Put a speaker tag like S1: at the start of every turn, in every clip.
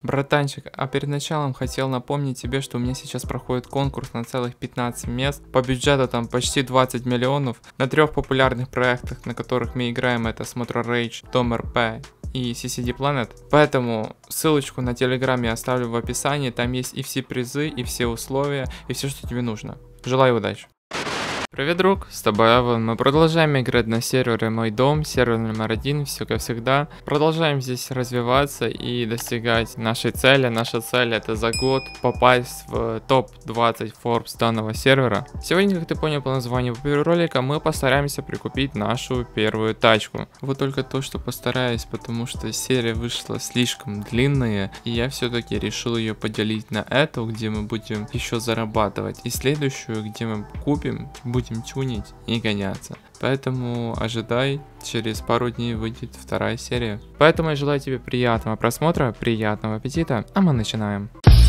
S1: Братанчик, а перед началом хотел напомнить тебе, что у меня сейчас проходит конкурс на целых 15 мест. По бюджету там почти 20 миллионов. На 3 популярных проектах, на которых мы играем, это Смотра Rage, Tom RP и CCD Planet. Поэтому ссылочку на Telegram я оставлю в описании. Там есть и все призы, и все условия, и все, что тебе нужно. Желаю удачи. Привет, друг, с тобой Эван. Мы продолжаем играть на сервере Мой Дом, сервер номер 1, все как всегда. Продолжаем здесь развиваться и достигать нашей цели. Наша цель это за год попасть в топ-20 Forbes данного сервера. Сегодня, как ты понял по названию ролика, мы постараемся прикупить нашу первую тачку. Вот только то, что постараюсь, потому что серия вышла слишком длинная, и я все-таки решил ее поделить на эту, где мы будем еще зарабатывать, и следующую, где мы купим, будем тюнить и гоняться. Поэтому ожидай, через пару дней выйдет вторая серия. Поэтому я желаю тебе приятного просмотра, приятного аппетита, а мы начинаем.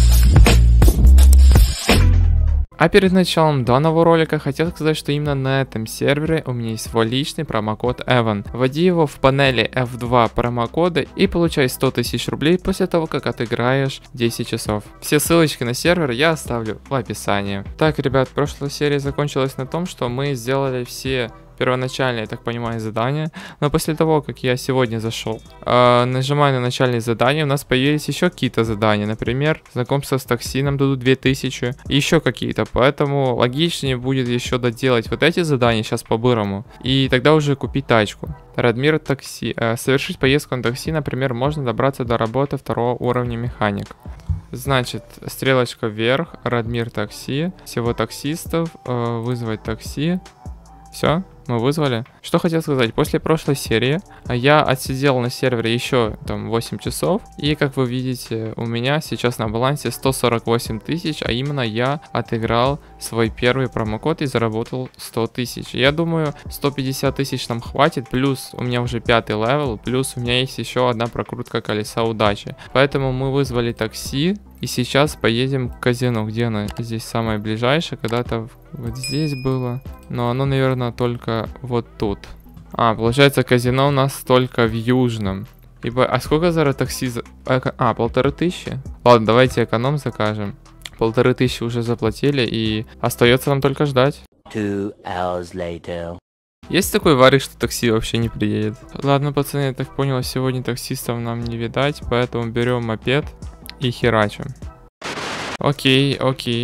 S1: А перед началом данного ролика хотел сказать, что именно на этом сервере у меня есть свой личный промокод Evan. Вводи его в панели F2 промокода и получай 100 тысяч рублей после того, как отыграешь 10 часов. Все ссылочки на сервер я оставлю в описании. Так, ребят, прошлая серия закончилась на том, что мы сделали все первоначальные, я так понимаю, задания. Но после того, как я сегодня зашел, нажимаю на начальные задания, у нас появились еще какие-то задания. Например, знакомство с такси нам дадут 2000. И еще какие-то. Поэтому логичнее будет еще доделать вот эти задания сейчас по-бырому. И тогда уже купить тачку. Радмир такси. Совершить поездку на такси, например, можно добраться до работы 2 уровня механик. Значит, стрелочка вверх, Радмир такси, всего таксистов, вызвать такси. Все, мы вызвали. Что хотел сказать, после прошлой серии я отсидел на сервере еще там 8 часов. И как вы видите, у меня сейчас на балансе 148 тысяч, а именно я отыграл свой первый промокод и заработал 100 тысяч. Я думаю, 150 тысяч нам хватит, плюс у меня уже 5-й левел, плюс у меня есть еще одна прокрутка колеса удачи. Поэтому мы вызвали такси. И сейчас поедем к казино. Где оно? Здесь самое ближайшее. Когда-то вот здесь было. Но оно, наверное, только вот тут. Получается, казино у нас только в южном. А сколько за такси? 1500. Ладно, давайте эконом закажем. 1500 уже заплатили. И остается нам только ждать.
S2: 2 hours later.
S1: Есть такой варик, что такси вообще не приедет? Ладно, пацаны, я так понял, сегодня таксистов нам не видать. Поэтому берем мопед и херачим. Окей.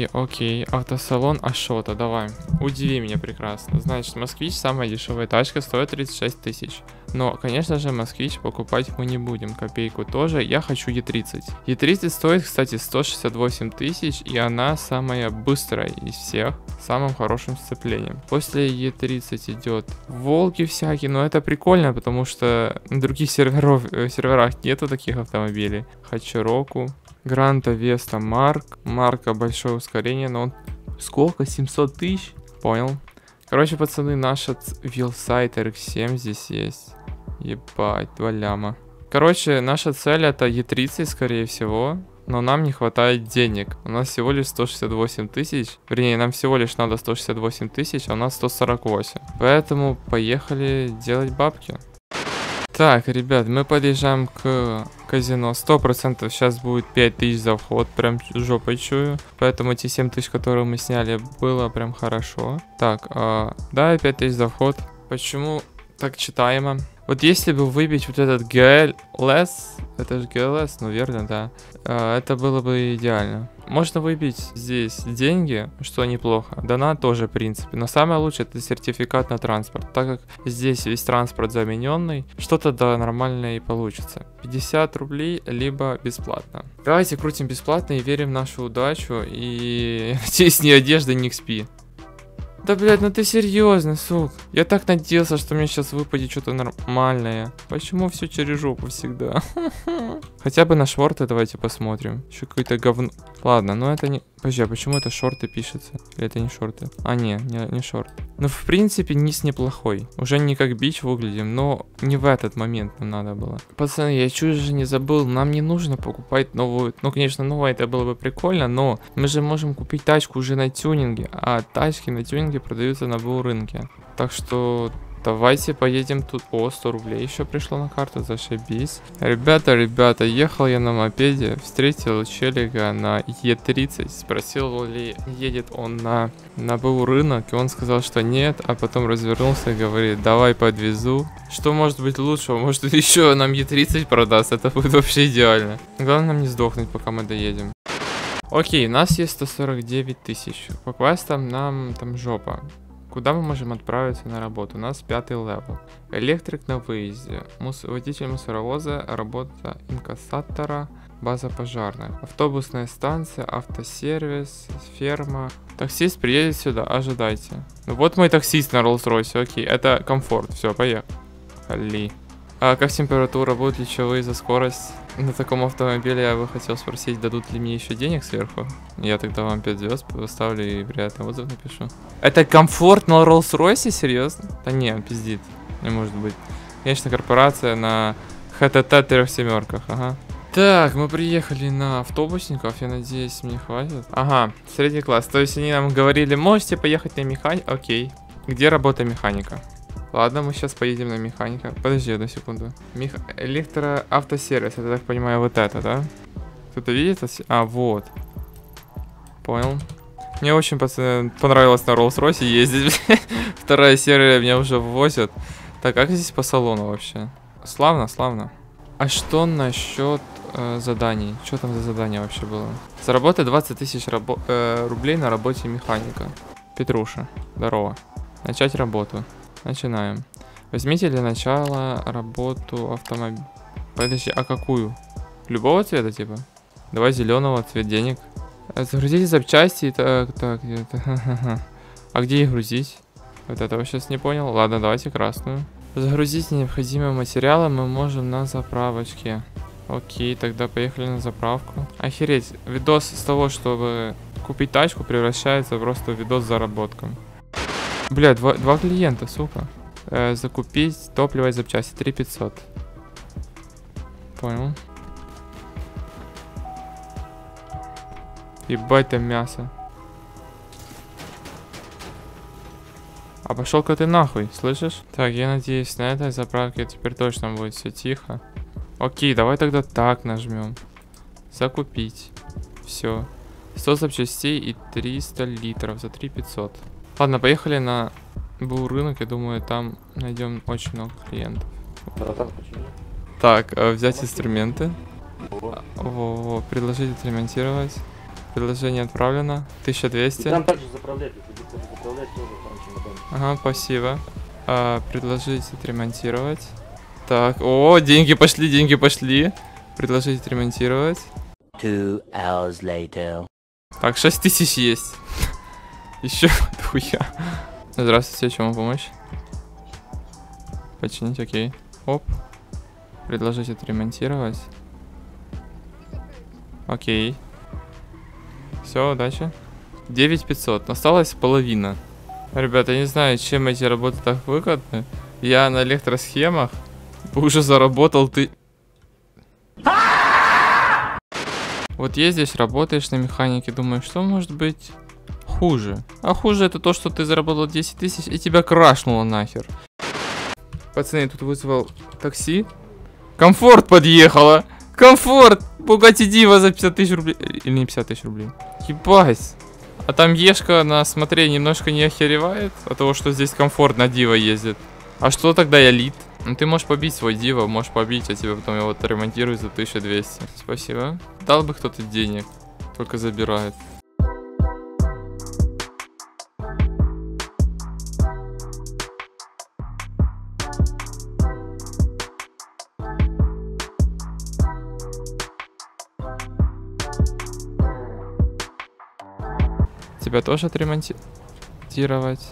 S1: Автосалон Ашота, давай. Удиви меня прекрасно. Значит, Москвич, самая дешевая тачка, стоит 36 тысяч. Но, конечно же, Москвич покупать мы не будем. Копейку тоже. Я хочу Е30. Е30 стоит, кстати, 168 тысяч. И она самая быстрая из всех. С самым хорошим сцеплением. После Е30 идет Волги всякие. Но это прикольно, потому что на других серверах нету таких автомобилей. Хачироку. Гранта Веста Марка большое ускорение, но он... Сколько? 700 тысяч? Понял. Короче, пацаны, наша Вилсайт RX7 здесь есть. Ебать, 2 ляма. Короче, наша цель это Е30, скорее всего. Но нам не хватает денег. У нас всего лишь 168 тысяч. Вернее, нам всего лишь надо 168 тысяч, а у нас 148. Поэтому поехали делать бабки. Так, ребят, мы подъезжаем к казино. 100% сейчас будет 5000 за вход. Прям жопой чую. Поэтому эти 7000, которые мы сняли, было прям хорошо. Так, да, 5000 за вход. Почему так читаемо? Вот если бы выбить вот этот GLS, это же GLS, ну верно, да, это было бы идеально. Можно выбить здесь деньги, что неплохо. Донат тоже, в принципе. Но самое лучшее это сертификат на транспорт. Так как здесь весь транспорт замененный, что-то да нормальное и получится. 50 рублей, либо бесплатно. Давайте крутим бесплатно и верим в нашу удачу. И надеюсь, ни одежды, ни XP. Да, блядь, ну ты серьезно, сука. Я так надеялся, что мне сейчас выпадет что-то нормальное. Почему все через жопу всегда? Хотя бы на шорты давайте посмотрим. Еще какое-то говно. Ладно, но это не... Подожди, а почему это шорты пишется? Или это не шорты? Не шорты. Ну, в принципе, низ неплохой. Уже не как бич выглядим, но не в этот момент нам надо было. Пацаны, я чуть же не забыл. Нам не нужно покупать новую... Ну, конечно, новая это было бы прикольно, но мы же можем купить тачку уже на тюнинге. А тачки на тюнинге продаются на БУ рынке. Так что Давайте поедем тут. О, 100 рублей еще пришло на карту, зашибись. Ребята, ехал я на мопеде, встретил челика на Е30, спросил, ли едет он на БУ рынок, и он сказал, что нет, а потом развернулся и говорит, давай подвезу. Что может быть лучше? Может еще нам Е30 продаст, это будет вообще идеально. Главное нам не сдохнуть, пока мы доедем. Окей, у нас есть 149 тысяч. По квестам нам там жопа. Куда мы можем отправиться на работу? У нас 5-й левел. Электрик на выезде. Водитель мусоровоза, работа инкассатора, база пожарных. Автобусная станция, автосервис, ферма. Таксист приедет сюда, ожидайте. Ну вот мой таксист на Rolls-Royce, окей. Это комфорт, все, поехали. А как температура, будут ли чаевые за скорость? На таком автомобиле я бы хотел спросить, дадут ли мне еще денег сверху? Я тогда вам 5 звезд поставлю и приятный отзыв напишу. Это комфорт на Rolls-Royce? Серьезно? Да не, он пиздит. Не может быть. Конечно, корпорация на ХТТ 3 семерках, ага. Так, мы приехали на автобусников, я надеюсь, мне хватит. Ага, средний класс. То есть они нам говорили, можете поехать на механику? Окей. Где работа механика? Ладно, мы сейчас поедем на механика. Подожди одну секунду. Электроавтосервис, это, так понимаю, вот это, да? Кто-то видит? А, вот. Понял. Мне очень, пацаны, понравилось на Rolls-Royce ездить. Вторая серия меня уже ввозят. Так, как здесь по салону вообще? Славно, славно. А что насчет заданий? Что там за задание вообще было? Заработай 20 тысяч рублей на работе механика. Петруша, здорово. Начать работу. Начинаем. Возьмите для начала работу автомобиля. Подожди, а какую? Любого цвета, типа? Давай зеленого, цвет денег. Загрузите запчасти. Так, это. А где их грузить? Вот этого сейчас не понял. Ладно, давайте красную. Загрузить необходимые материалы мы можем на заправочке. Окей, тогда поехали на заправку. Охереть, видос с того, чтобы купить тачку, превращается просто в видос с заработком. Бля, два клиента, сука. Закупить топливо и запчасти 3500. Понял. Ебать там мясо. А пошел-ка ты нахуй, слышишь? Так, я надеюсь, на этой заправке теперь точно будет все тихо. Окей, давай тогда так нажмем. Закупить. Все. 100 запчастей и 300 литров за 3500. Ладно, поехали на БУ рынок. Я думаю, там найдем очень много клиентов. Так, взять инструменты. Во-во, предложить отремонтировать. Предложение отправлено. 1200.
S3: Там также заправлять, заправлять тоже там.
S1: Ага, спасибо. Предложить отремонтировать. Так, о, деньги пошли. Предложить отремонтировать.
S2: 2 hours later.
S1: Так, 6000 есть. Еще хуя. Здравствуйте, чем вам помочь? Починить, окей. Оп. Предложить отремонтировать. Окей. Все, удачи. 9500. Осталась половина. Ребята, я не знаю, чем эти работы так выгодны. Я на электросхемах уже заработал ты... Вот ездишь, работаешь на механике, думаешь, что может быть хуже? А хуже это то, что ты заработал 10 тысяч и тебя крашнуло нахер. Пацаны, я тут вызвал такси. Комфорт подъехала. Комфорт! Bugatti Diva за 50 тысяч рублей. Или не 50 тысяч рублей. Ебать. А там Ешка на смотре немножко не охеревает от того, что здесь комфорт на Diva ездит. А что тогда Элит? Ну ты можешь побить свой Diva, можешь побить, а тебе потом его отремонтируют за 1200. Спасибо. Дал бы кто-то денег. Только забирает. Тебя тоже отремонтировать?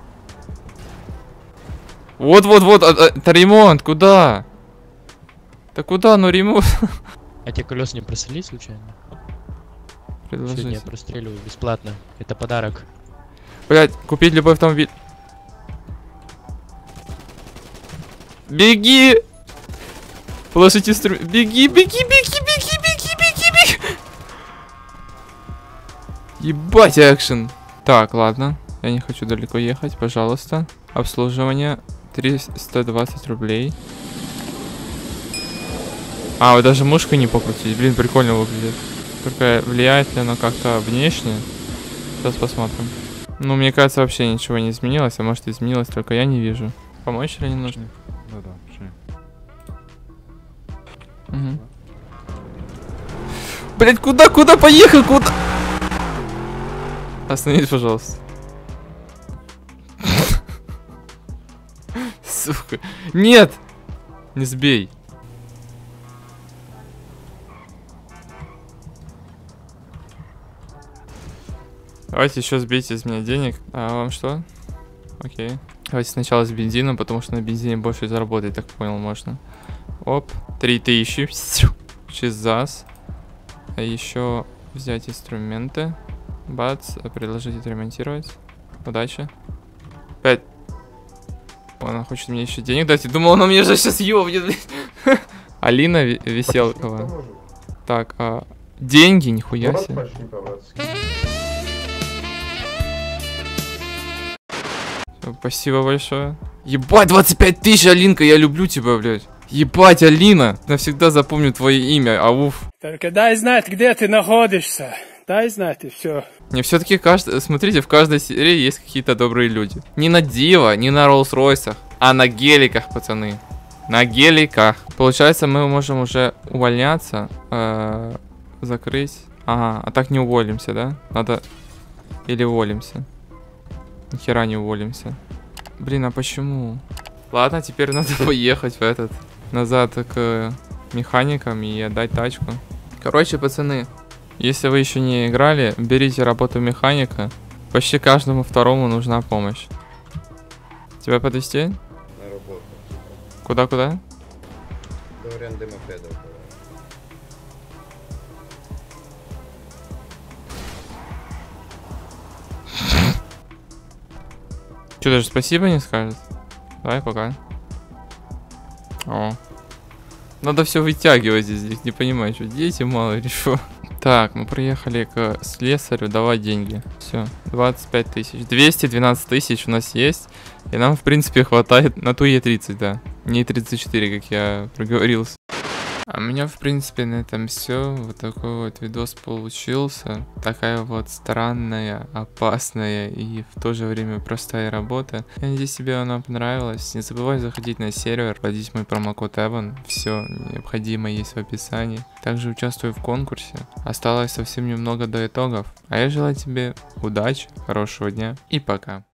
S1: Вот, это ремонт, куда? Да куда, ну ремонт?
S4: А те колеса не просрели случайно?
S1: Предложить.
S4: Сегодня я простреливаю бесплатно. Это подарок.
S1: Блять, купить любой автомобиль. Беги! Положить инструмент. Беги! Ебать, экшен. Так, ладно. Я не хочу далеко ехать, пожалуйста. Обслуживание 320 рублей. А, вот даже мышкой не покрутить. Блин, прикольно выглядит. Только влияет ли оно как-то внешне? Сейчас посмотрим. Ну, мне кажется, вообще ничего не изменилось. А может, изменилось, только я не вижу. Помочь или не нужно?
S5: Да-да, пошли.
S1: Угу. Блять, куда поехал? Куда? Остановись, пожалуйста. Сука. Нет! Не сбей. Давайте еще сбейте из меня денег. А вам что? Окей. Давайте сначала с бензином, потому что на бензине больше заработать, так понял, можно. Оп, 3000. Чизас. А еще взять инструменты. Бац, предложить отремонтировать. Удачи. 5. Она хочет мне еще денег дать. Я думал, она мне же сейчас ёбнет. Алина Веселкова. Так, деньги, нихуя себе. Спасибо большое. Ебать, 25 тысяч, Алинка, я люблю тебя, блядь. Ебать, Алина, навсегда запомню твое имя, ауф.
S6: Только дай знать, где ты находишься. Дай знать, и все.
S1: Не, все-таки смотрите, в каждой серии есть какие-то добрые люди. Не на Диво, не на Роллс-Ройсах, а на геликах, пацаны. На геликах. Получается, мы можем уже увольняться, закрыть. Ага, а так не уволимся, да? Надо... Или уволимся. Нихера не уволимся. Блин, а почему? Ладно, теперь надо поехать в этот... Назад к механикам и отдать тачку. Короче, пацаны, если вы еще не играли, берите работу механика. Почти каждому второму нужна помощь. Тебя подвезти?
S5: На работу.
S1: Куда-куда?
S5: До аренды мопедов.
S1: Че, даже спасибо не скажет? Давай, пока. О. Надо все вытягивать здесь, не понимаю, что дети мало или что. Так, мы приехали к слесарю, давай деньги. Все, 25 тысяч. 212 тысяч у нас есть. И нам, в принципе, хватает на ту Е30, да. Не 34, как я проговорился. А у меня, в принципе, на этом все. Вот такой вот видос получился. Такая вот странная, опасная и в то же время простая работа. Я надеюсь, тебе она понравилась. Не забывай заходить на сервер, вводить мой промокод Evan. Все необходимое есть в описании. Также участвую в конкурсе. Осталось совсем немного до итогов. А я желаю тебе удачи, хорошего дня и пока.